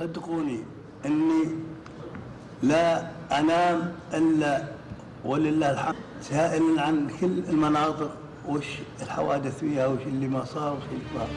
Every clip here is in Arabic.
صدقوني أني لا أنام إلا ولله الحمد سائل عن كل المناطق وش الحوادث فيها وش اللي ما صار وش اللي صار.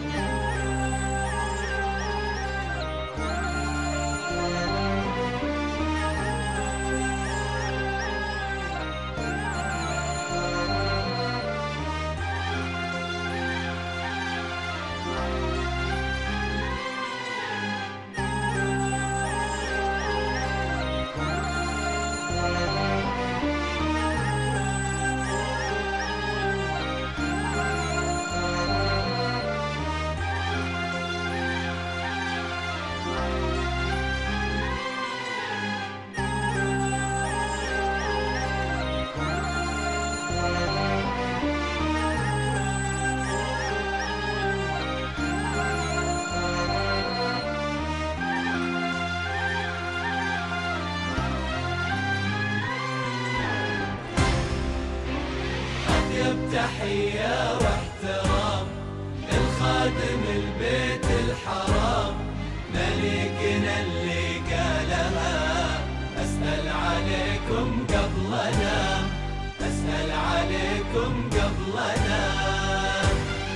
تحية واحترام للخادم البيت الحرام مليكنا اللي قالها أسأل عليكم قبل أنام أسأل عليكم قبل أنام.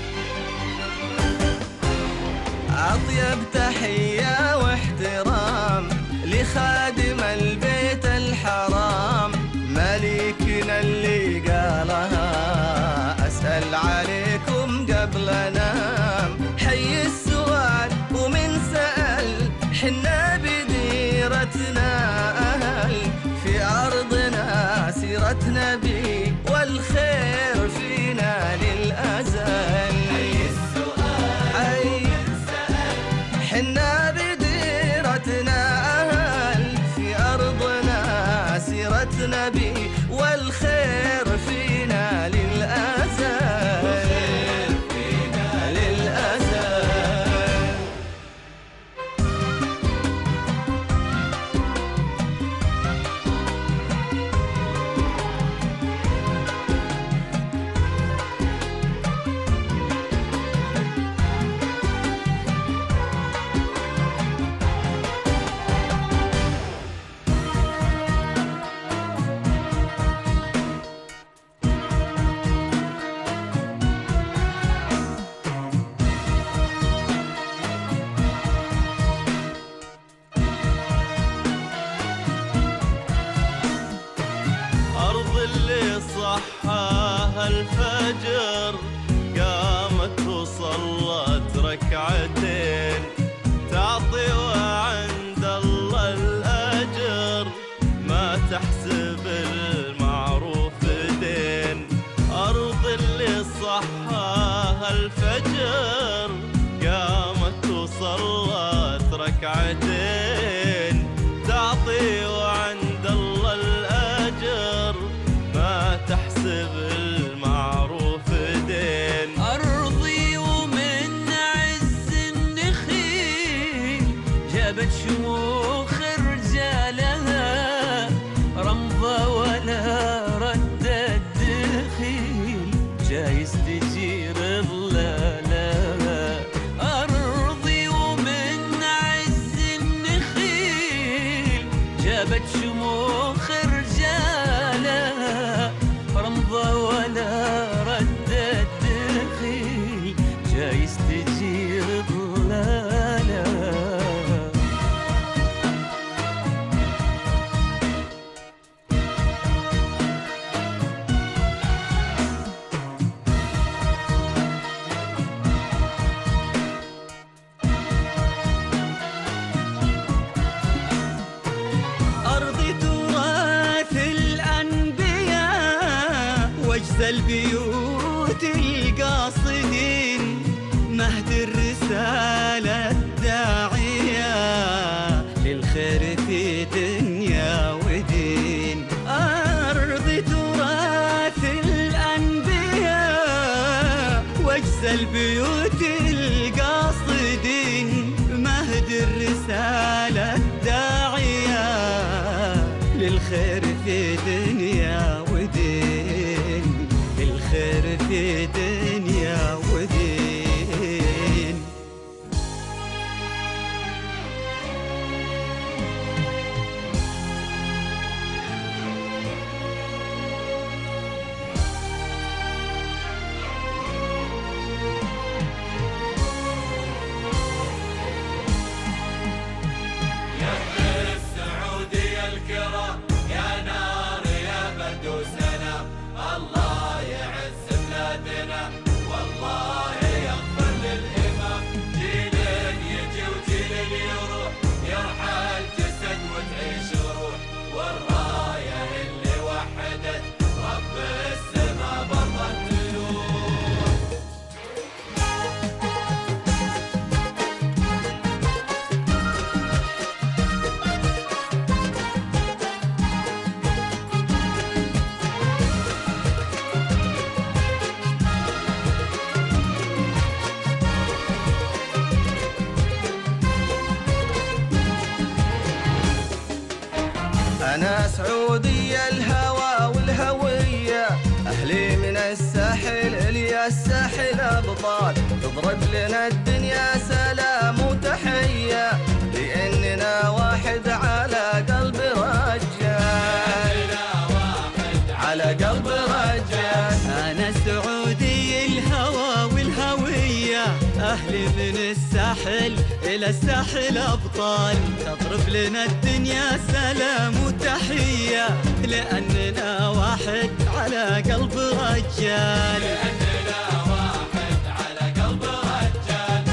أطيب تحية واحترام لخادم البيت الحرام مليكنا اللي قالها أسأل عليكم قبل أنام. حي السؤال ومن سأل حنا بديرتنا أهل في أرضنا سيرة نبي والخير فينا للأزل. حي السؤال ومن سأل حنا بديرتنا أهل في أرضنا سيرة نبي والخير فينا للأزل. اللي صحاها الفجر قامت وصلت ركعتين تعطي وعند الله الأجر ما تحسب المعروف دين. أرض اللي صحاها الفجر قامت وصلت ركعتين تعطي وعند الله الأجر ما تحسب المعروف دين. أرضي ومن عز النخيل جابت شموخ رجالها رمضة ولا ردت دخيل جايز تجير ظلالها. أرضي ومن عز النخيل جابت شموخ رجالها رمضة ولا ردت دخيل جايز تجير ظلالها. أرضي تراث الأنبياء وجز البيوت القاصدين مهد الرسالة الداعية للخير في دنيا ودين. أرضي تراث الأنبياء وجز البيوت القاصدين مهد الرسالة الداعية للخير في دنيا ودين للخير في دنيا ودين. سعودية الهوى والهوية، أهلي من الساحل إليا الساحل أبطال، تضرب لنا الدنيا سلام وتحية، لأننا واحد على قلب رجال، على قلب رجال. أنا سعودي الهوى والهوية، أهلي من الساحل إلى الساحل أبطال، تضرب لنا الدنيا سلام وتحية، لأننا واحد على قلب رجال، لأننا واحد على قلب رجال.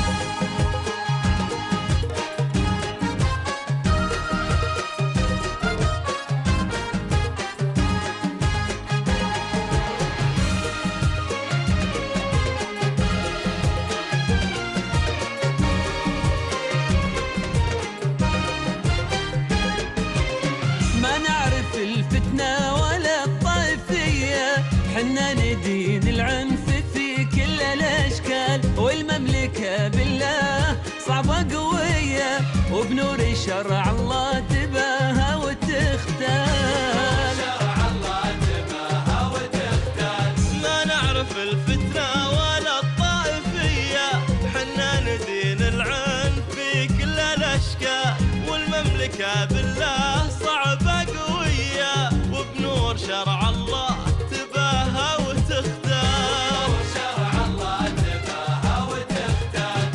ما نعرف الفتنة ولا الطائفية، حنا ندين العنف في كل الأشكال، والمملكة بالله صعبة قوية، وبنور شرع الله تباهى وتختال، شرع الله تباهى وتختال. ما نعرف الفتنة ولا الطائفية، حنا ندين العنف في كل الأشكال، والمملكة بالله صعبة قوية، وبنور شرع الله تباهى وتختال، شرع الله تباهى وتختال.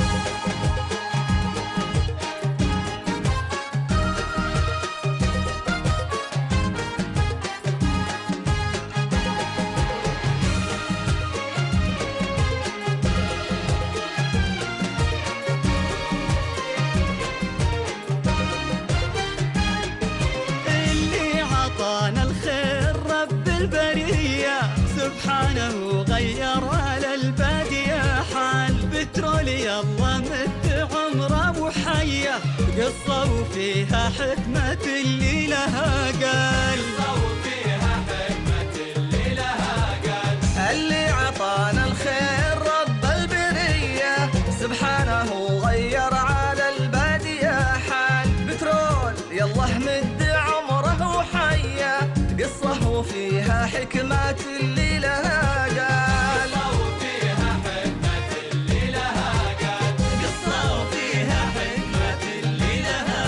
اللي عطانا الخير رب البرية، سبحانه غير على البادية حال، بترولي الله مد عمره وحية، قصة وفيها حكمة اللي لها قال، وفيها حكمة اللي لها قال. اللي عطانا الخير رب البرية، سبحانه غير على البادية حال، بترول يالله مد عمره وحية، قصة وفيها حكمة اللي لها قال، وفيها حكمة اللي لها قال. قصة وفيها حكمة اللي لها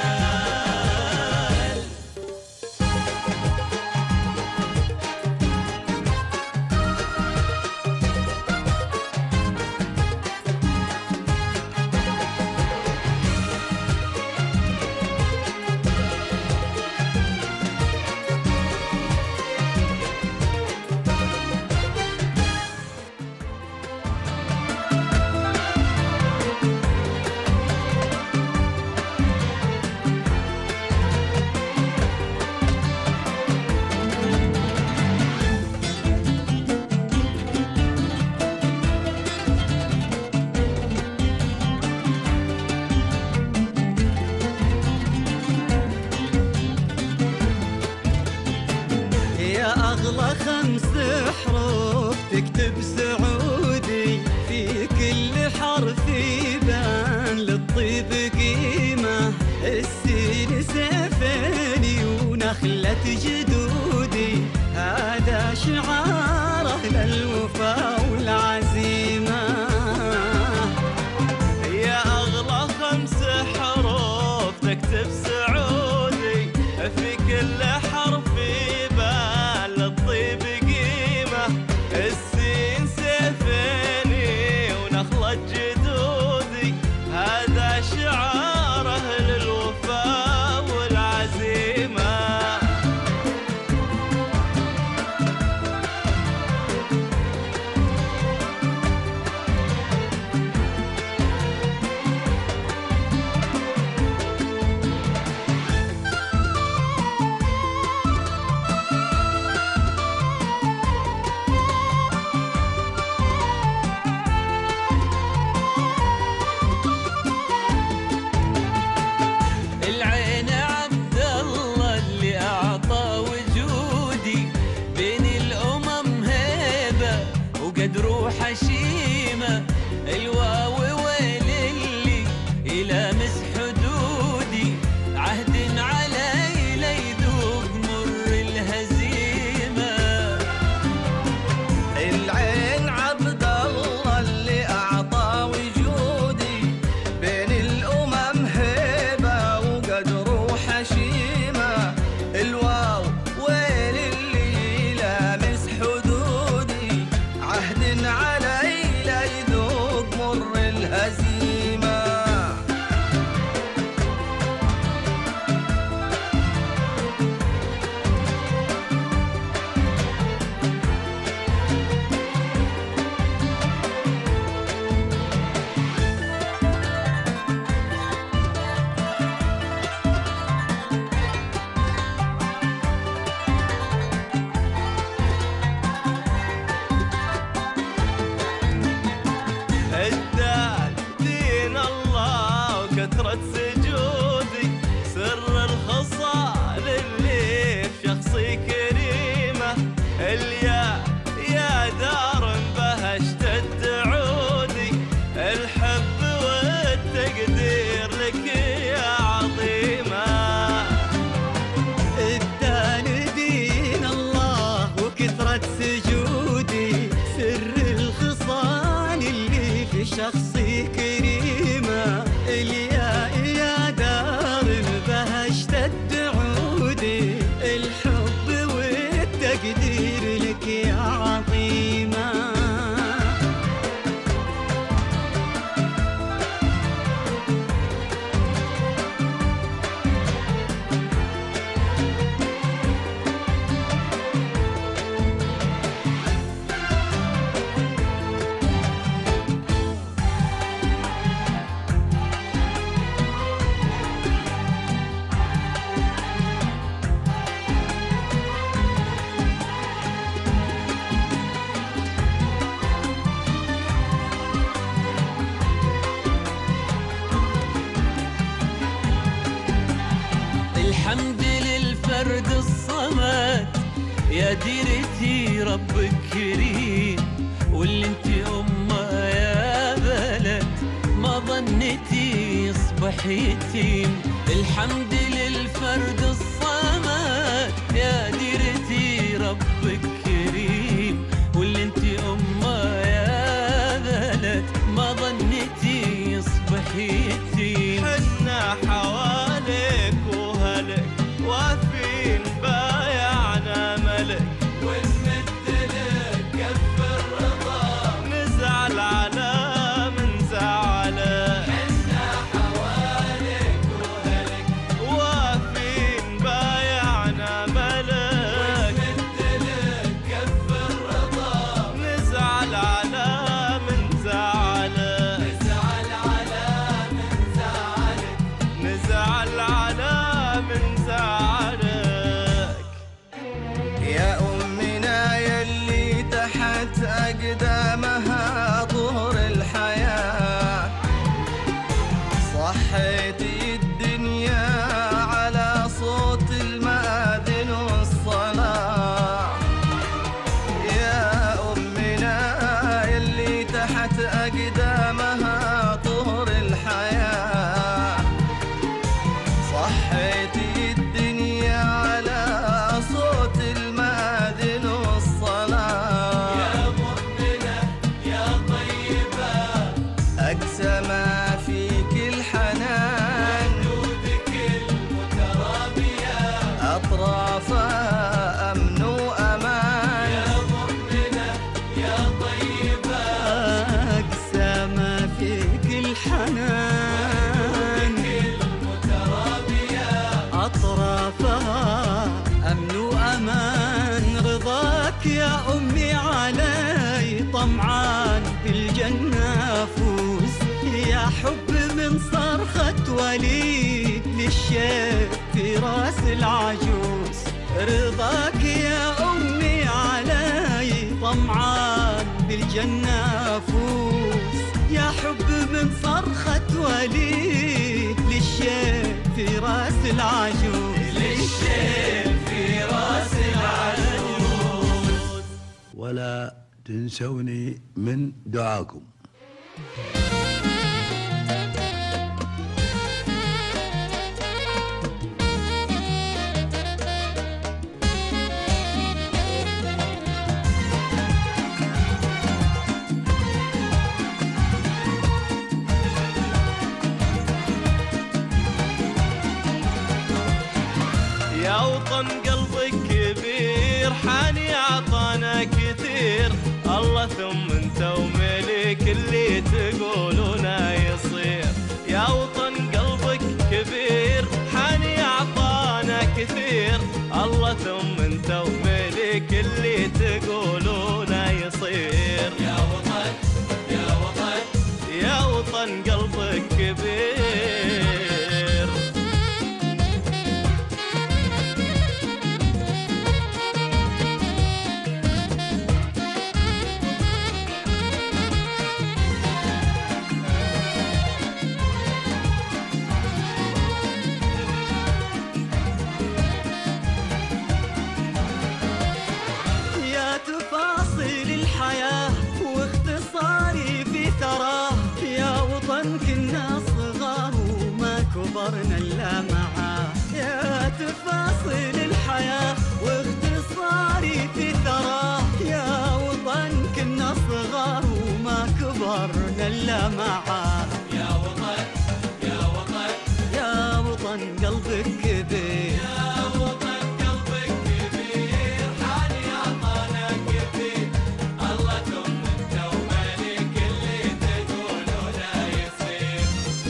قال. يا أغلى 5 حروف تكتب سعودي، في كل حرف يبان للطيب قيمة، السين سيفيني ونخلة جدودي، هذا شعاره للوفا والعزيمة. يا أغلى 5 حروف تكتب سعودي، في كل حرف يبان للطيب قيمة، السين سيفيني ونخلة جدودي، هذا شعاره للوفا والعزيمة. حشيمة الواو ويل اللي يلامس حدودي عهد علي لا يذوق كثرة سجودي سر الخصال اللي في شخصي كريمة اليا يا دار بها اشتد عودي الحب والتقدير لك يا عظيمة اداني دين الله وكثرة سجودي سر الخصال اللي في شخصي كريمة اليا دار بها اشتد عودي الحب والتقدير لك يا عظيمة الحمد للفرد الصمد يا ديرتي ربك كريم واللي انت امه يا بلد ما ظنتي يصبح يتيم الحمد للفرد الصمد يا ديرتي ربك كريم واللي انت امه يا بلد ما ظنتي يصبح يتيم حنا حواليك وهلك واقفين بايعنا ملك ونمد لك كف الرضا نزعل على من زعله حنا حواليك وهلك واقفين بايعنا ملك ونمد لك كف الرضا نزعل على من زعله نزعل على من زعلك نزعل على من زعلك يا أمنا يلي تحت أقدامها طهر الحياة صحيتي الدنيا على صوت المآذن والصلاة يا أمنا يلي تحت أقدامها طهر الحياة صحيتي الدنيا على صوت المآذن والصلاة يا مؤمنة يا طيبة أقسى ما فيك الحنان جودك المترابية أطرافها أمن وأمان يا مؤمنة يا طيبة أقسى ما فيك الحنان المترابية أطرافها أمن وأمان رضاك يا أمي علي طمعان بالجنة فوز يا حب من صرخة وليد للشيب في راس العجوز رضاك يا أمي علي طمعان بالجنة فوز يا حب من صرخة وليد للشيب في راس العجوز للشيب في راس العجوز ولا تنسوني من دعاكم. يا وطن قلبك كبير حاني عطانا كثير الله ثم انت وملك اللي تقولونه يصير يا وطن قلبك كبير حاني عطانا كثير الله ثم انت وملك اللي تقولونه يصير يا وطن يا وطن يا وطن قلبك كبير كبرنا إلا معاه. يا تفاصيل الحياة واختصاري في ثراه، يا وطن كنا صغار وما كبرنا إلا معاه. يا وطن يا وطن يا وطن قلبك كبير، يا وطن قلبك كبير، حالي عطانا كثير، الله ثم انت ومالك اللي تقولوا لا يصير.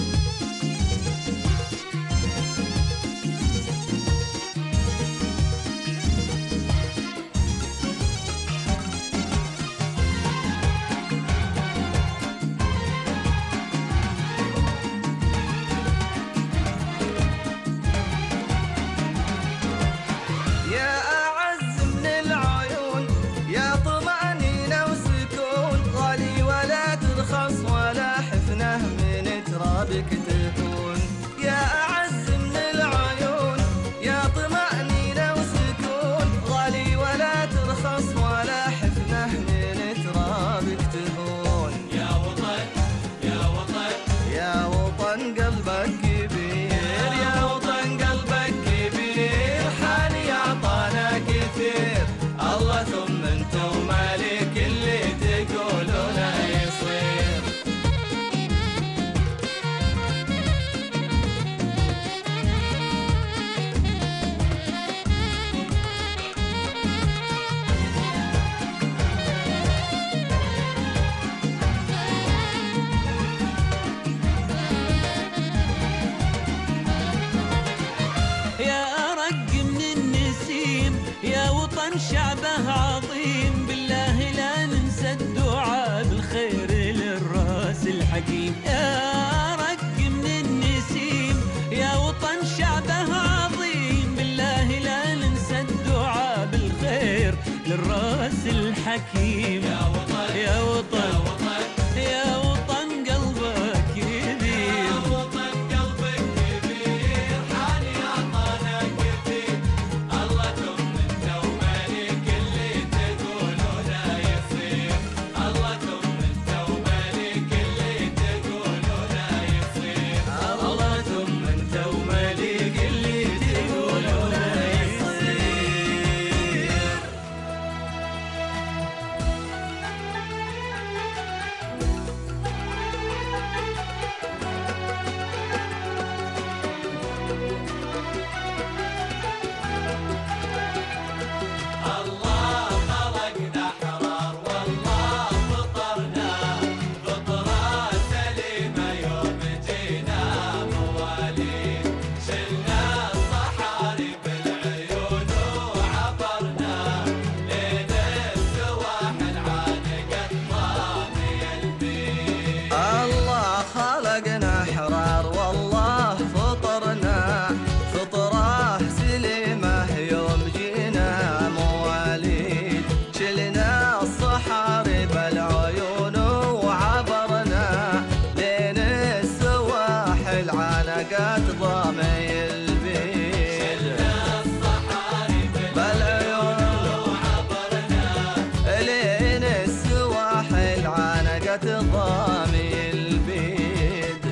يا أعز من العيون، يا طمأنينة وسكون، غالي ولا ترخص ولا حفنة من ترابك تكون. يا أعز من العيون، يا طمأنينة وسكون، غالي ولا ترخص ولا حفنة من ترابك تكون. يا وطن يا وطن يا وطن قلبك كبير، يا وطن قلبك كبير، حالي عطانا كثير، الله ثم انت ومالك اللي تقولوا لا يصير. يا أرق من النسيم، يا وطن شعبه عظيم، بالله لا ننسى الدعاء بالخير للراس الحكيم. يا أرق من النسيم، يا وطن شعبه عظيم، بالله لا ننسى الدعاء بالخير للراس الحكيم. يا وطن يا وطن يا وطن يا وطن قلبك كبير، يا وطن قلبك كبير، حالي عطانا كثير، الله ثم انت ومالك اللي تقولوا لا يصير. الله ثم انت ومالك اللي تقولوا لا يصير. الله ثم انت ومالك اللي تقولوا لا يصير. الله خلقنا حرار والله فطرنا، فطرة سليمة يوم جينا مواليد، شلنا الصحاري بالعيون وعبرنا، لين السواحل عانقت ضامي البيت. الله خلقنا حرار والله فطرنا، فطرة سليمة يوم جينا مواليد، شلنا الصحاري بالعيون وعبرنا، لين السواحل عانقت ضامي البيت. الصحاري بالعيون وعبرنا، لين السواحل عانقت ضامي البيد.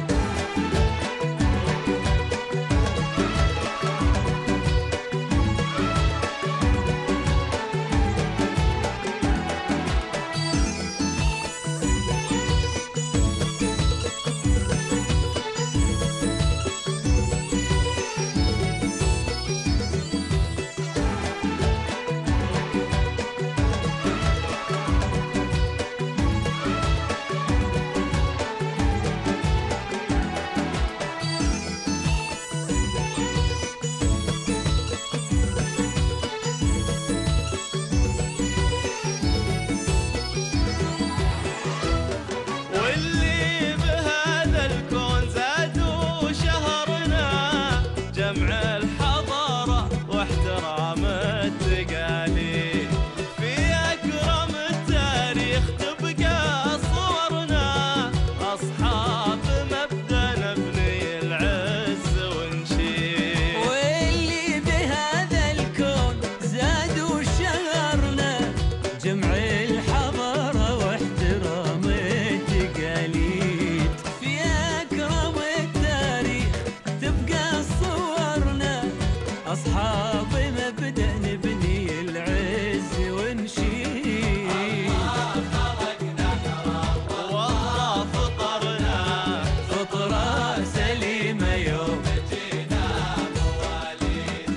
أصحاب مبدأ نبني العز ونشيد. خلقنا حرار والله فطرنا فطرة سليمة يوم جينا مواليد.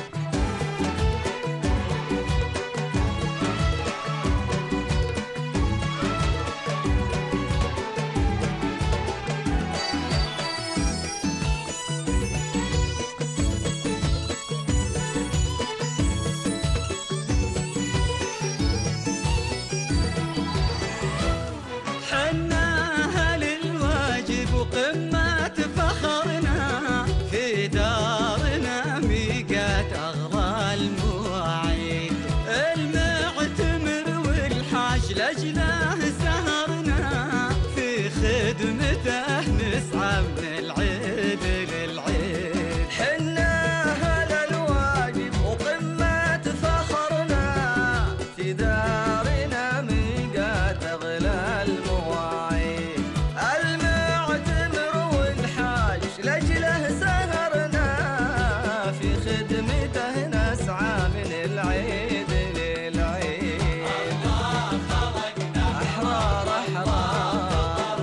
حناها للواجب وقمة فخرنا، في دارنا ميقات أغلى المواعيد. المعتمر والحاج لأجله سهرنا، في خدمته نسعى من العيد للعيد. حناها للواجب وقمة فخرنا، في دارنا ميقات أغلى المواعيد. المعتمر والحاج لأجله سهرنا، في خدمته نسعى من العيد للعيد. خلقنا أحرار أحرار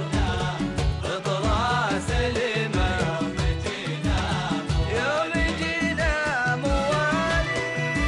فطرة سليمة يوم جينا مواليد.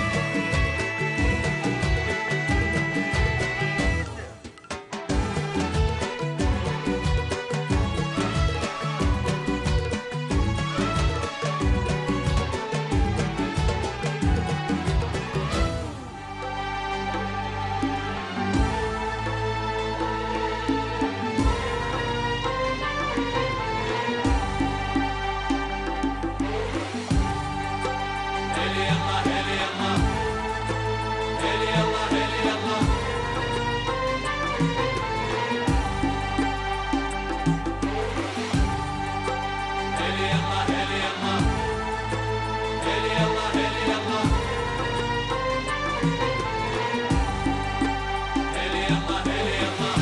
هلي يلا هلي يلا هلي يلا هلي يلا. هلي يلا هلي يلا هلي يلا هلي يلا. هلي يلا هلي يلا.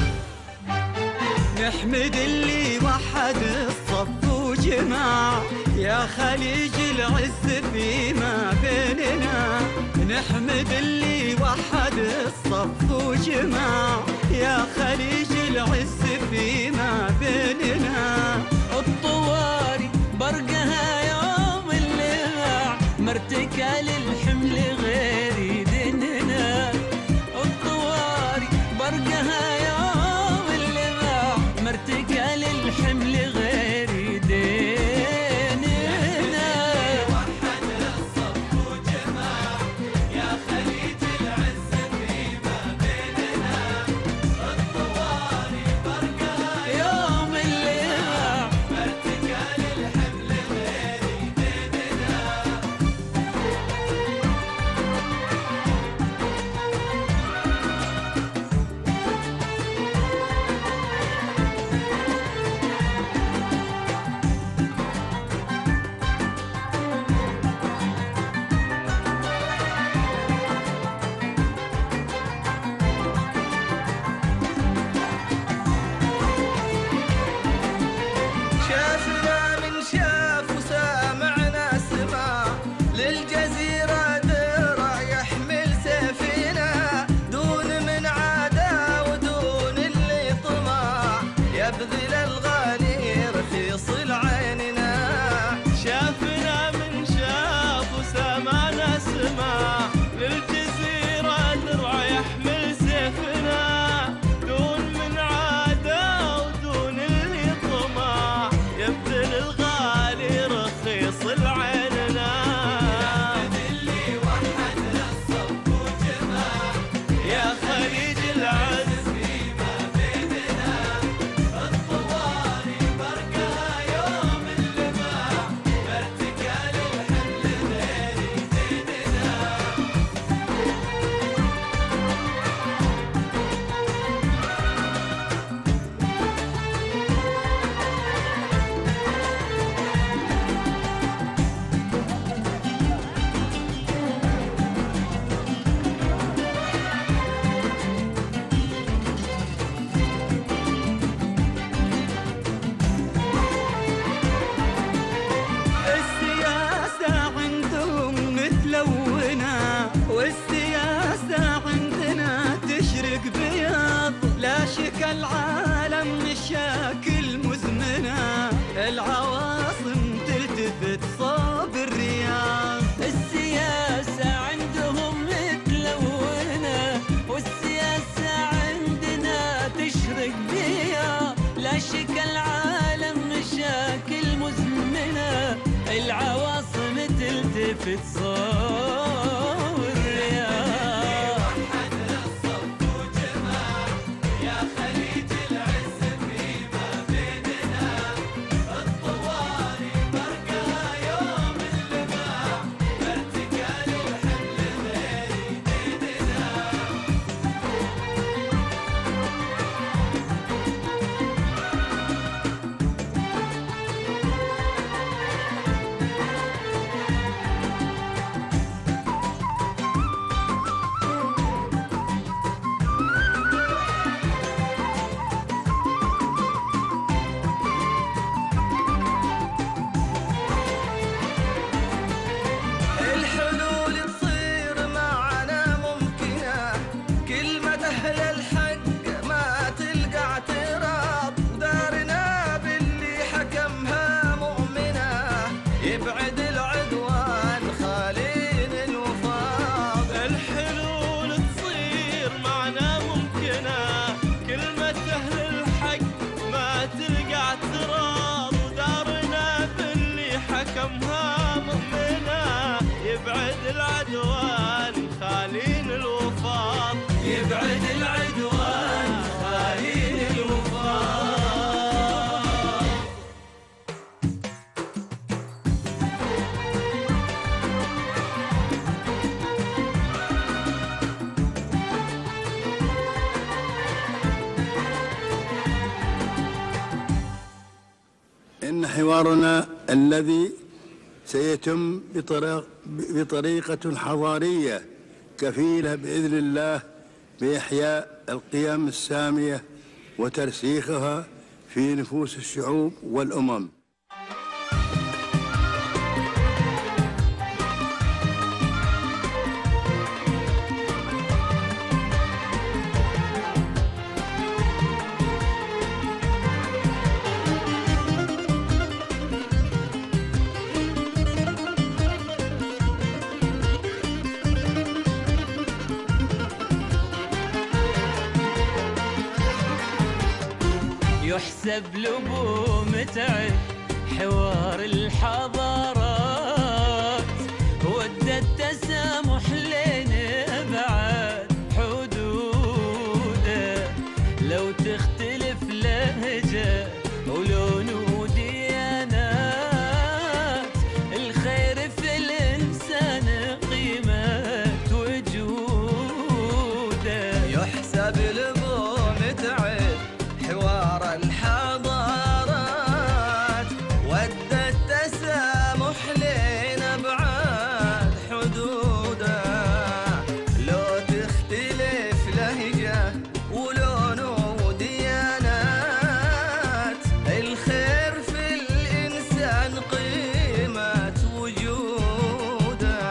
نحمد اللي وحد الصف وجمع، يا خليج العز فيما بيننا. نحمد اللي وحد الصف وجمع، يا خليج العز فيما بيننا. الطواري برقها يوم اللمع، مرتكى للحمل غير ديننا. الطواري برقها يوم اللمع، مرتكى للحمل غير ديننا. وحد الصف وجماع، يا خليج العز فيما بيننا. الطواري برقها يوم اللمع تختلف تصور يا وحد الصف وجماع يا خليج العز فيما بيننا الطواري برقها يوم اللماع ارتكال الحمل غير يديننا الحلول تصير معنا ممكنة كلمة أهل الحق ما تلقى اعتراض ودارنا باللي حكمها مؤمنة يبعد العدوان خالين الوفاض الحلول تصير معنا ممكنة كلمة أهل الحق ما تلقى اعتراض ودارنا باللي حكمها مؤمنة يبعد العدوان خالين الوفاض يبعد العدوان خالين الوفاض إن حوارنا الذي سيتم بطريقة حضارية كفيلة بإذن الله بإحياء القيم السامية وترسيخها في نفوس الشعوب والأمم. يحسب لبو متعب حوار الحضارات ود التسامح لين بعد حدوده لو تختلف لهجة ولون وديانات الخير في الإنسان قيمة وجوده يحسب لبو متعب حوار الحضارات ود التسامح لين بعد حدوده لو تختلف لهجة ولون وديانات الخير في الإنسان قيمة وجوده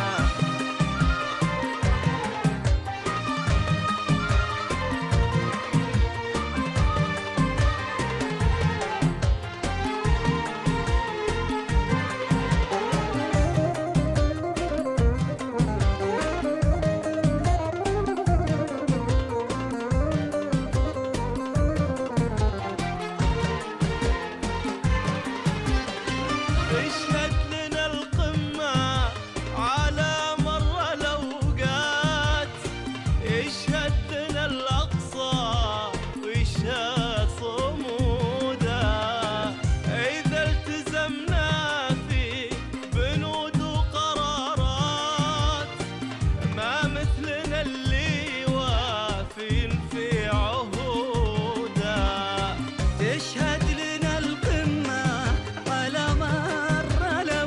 اشهد لنا القمة على مر الأوقات اشهد لنا الأقصى واشهد صموده إذا التزمنا في بنود وقرارات ما مثلنا اللي وافين في عهوده تشهد لنا القمة على مر الأوقات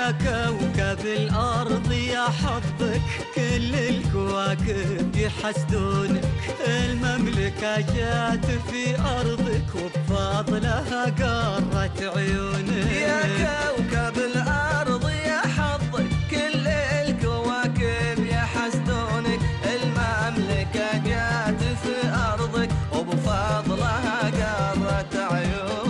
يا كوكب الأرض يا حظك كل الكواكب يحسدونك، المملكة جات في أرضك وبفضلها قرت عيونك. يا كوكب الأرض يا حظك كل الكواكب يحسدونك، المملكة جات في أرضك وبفضلها قرت عيونك.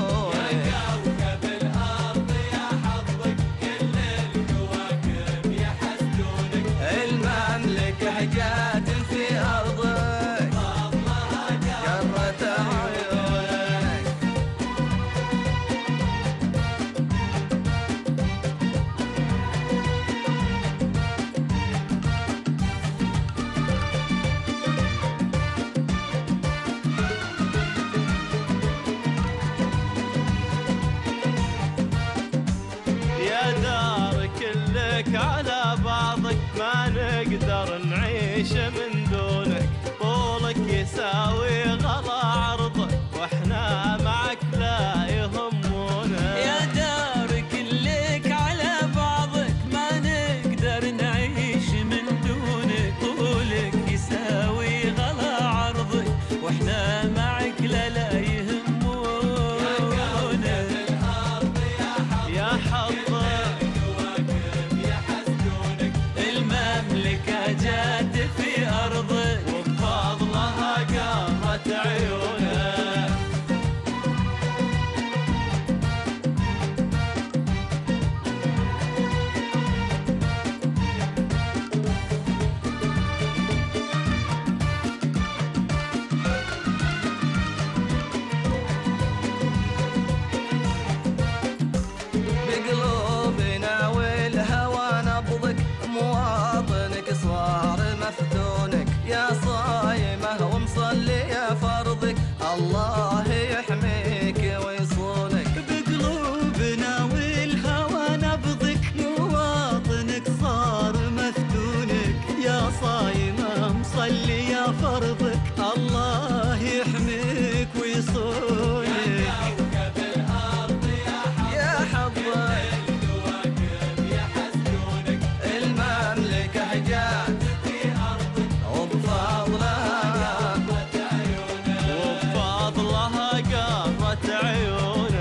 جات في أرضك قرت عيونك. يا دار كلك على بعضك ما نقدر نعيش من دونك، طولك يساوي غلا عرضك واحنا معك لا يهمونا. يا دار كلك على بعضك ما نقدر نعيش من دونك، طولك يساوي غلا عرضك واحنا معك لا يهمونا. يا حظك المملكة جات في أرضك وبفضلها قرت عيونك. بقلوبنا والهوى نبضك، مواطنك صار مفتونك، يا صايمه ومصلي يا فرضك الله يحميك ويصونك. بقلوبنا والهوى نبضك، مواطنك صار مفتونك، يا صايمة مصلي يا فرضك الله يحميك ويصونك. يا حظك المملكة جات في أرضك وبفضلها وبفضلها قرت عيونك.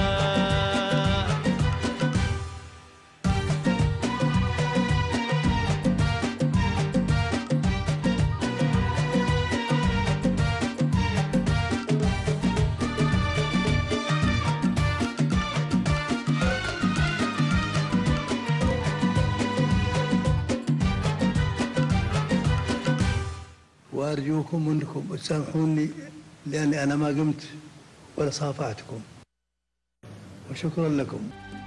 وأرجوكم أنكم تسامحوني لأني أنا ما قمت ولا صافحتكم، وشكرا لكم.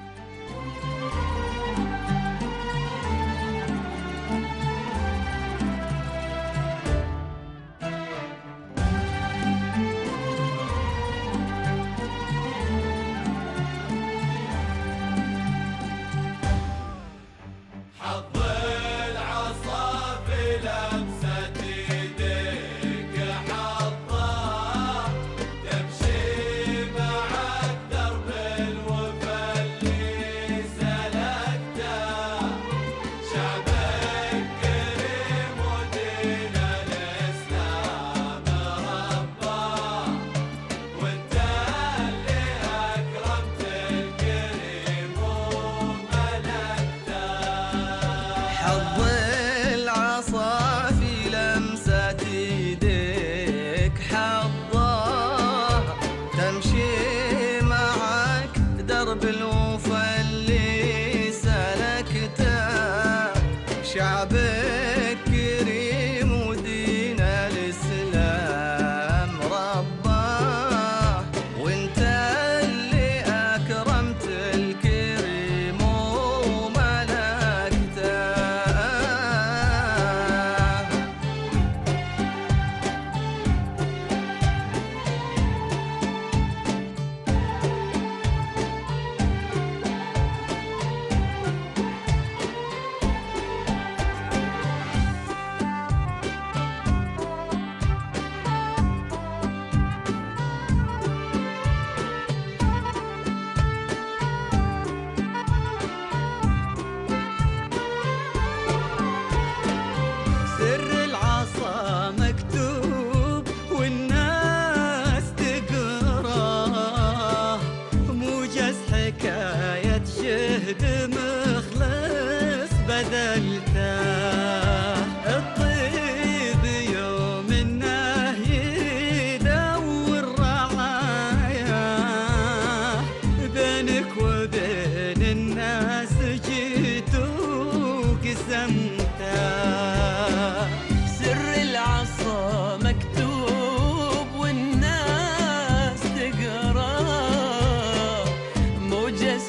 حظ العصا في لمسة يديك حظا، تمشي معك درب الوفا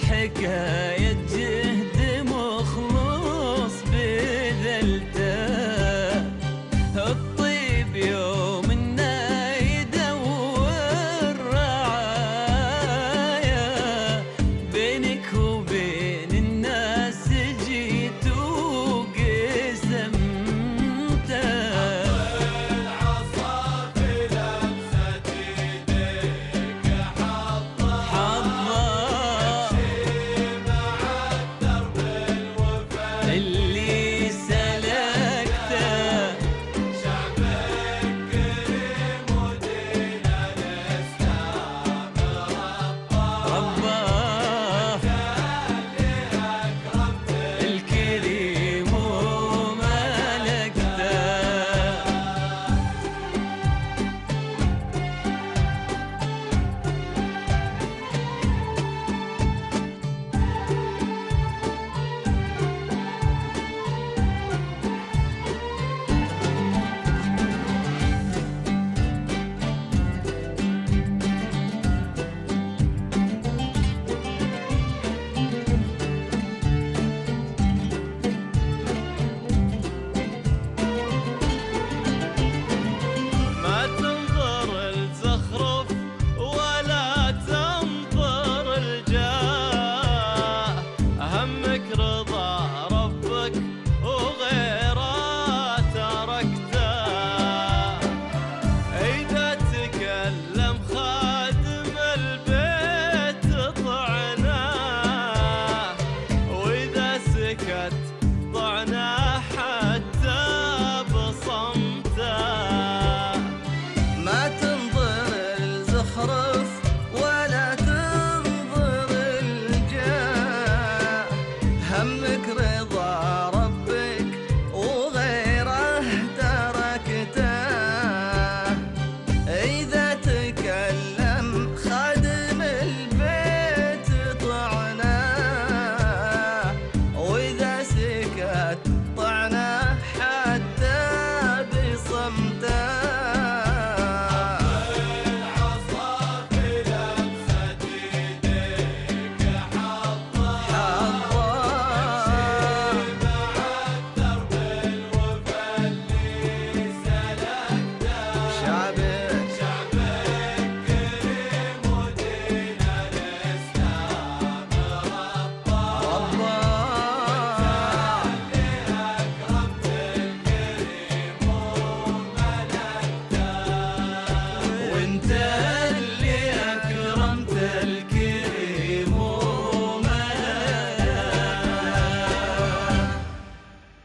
حكاية جهد مخلص بذلته، الطيب يوم انه يدور رعايا، بينك وبين الناس جيت وقسمته. العصا بلمسة ايديك حظه اللي سلكته. شعبك كريم ودين الإسلام رباه اللي أكرمت الكريم وملكته. ما تنظر الزخرف ولا تنظر الجاه، همك رضا ربك وغيره تركته. إذا تكلم خادم البيت طعناه، وإذا سكت طعناه حتى بصمته. ما تنظر الزخرف ولا تنظر الجاه، همك رضا ربك وغيره تركته. إذا تكلم خادم البيت طعناه، وإذا سكت طعناه حتى بصمته. العصا بلمسة ايديك حظه مع الدرب الوفا اللي سلكته. شعبك كريم ودين الإسلام رباه اللي أكرمت الكريم وملكته. وانت اللي اكرمت الكريم وملكته.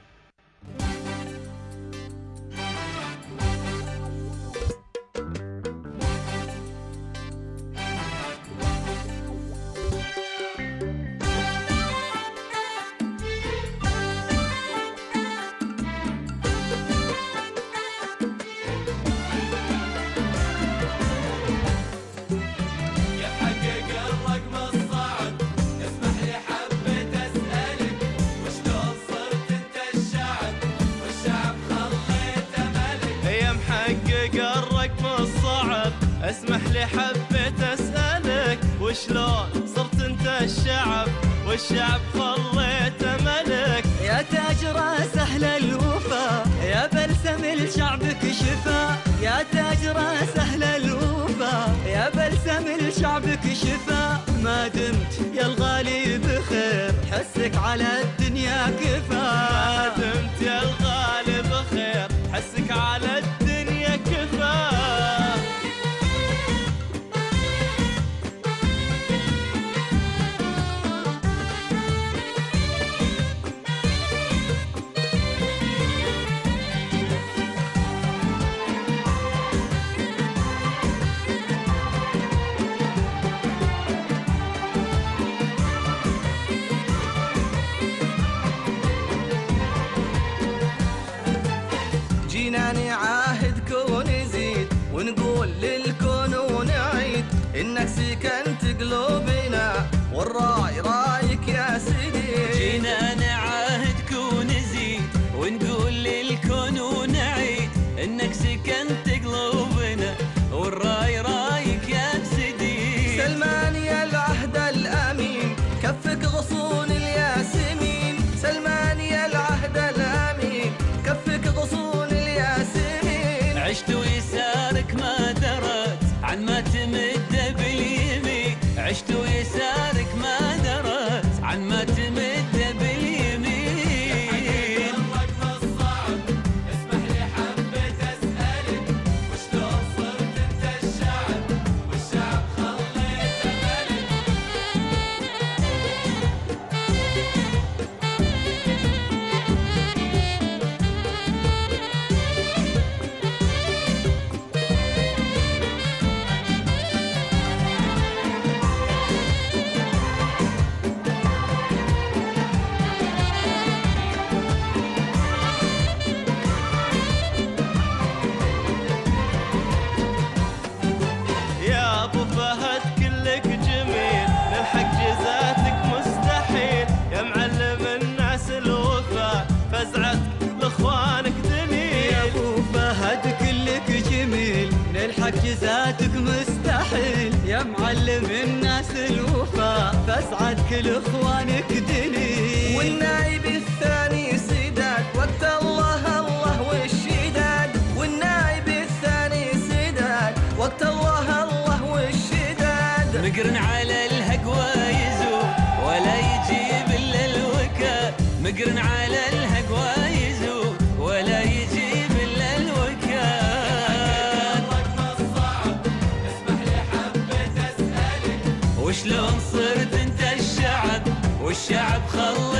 يحقق الرقم الصعب، اسمح لي حبيت اسالك، وشلون صرت انت الشعب والشعب خليته ملك؟ يا محقق الرقم الصعب، اسمح لي حبيت اسالك، وشلون صرت انت الشعب والشعب خليته ملك؟ يا تاجر سهل الوفا، يا بلسم لشعبك شفا. يا تاجر سهل الوفا، يا بلسم لشعبك شفا. ما دمت يا الغالي بخير، حسك على الدنيا كفا. ما دمت يا الغالي بخير، حسك على الدنيا كفا. عن ما تمد باليمين. الرقم الصعب اسمح لي حبيت اسألك وشلون صرت انت الشعب والشعب خليته ملك. يا ابو فهد كلك جميل للحق جزاتك مستحيل يا معلم الناس الوفا فزعتك لاخوانك دليل. يا ابو فهد كلك جميل نلحق جزاتك مستحيل يا معلم الناس الوفا فاسعدك لاخوانك دليل. والنايب الثاني سداد وقت الله الله والشداد. والنايب الثاني سداد وقت الله الله والشداد. مقرن على الهقوى يزور ولا يجيب الا الوكا. مقرن على الهقوى يزور ولا يجيب الا الوكا. الرقم الصعب اسمح لي حبيت اسألك وشلون صرت انت الشعب والشعب خلى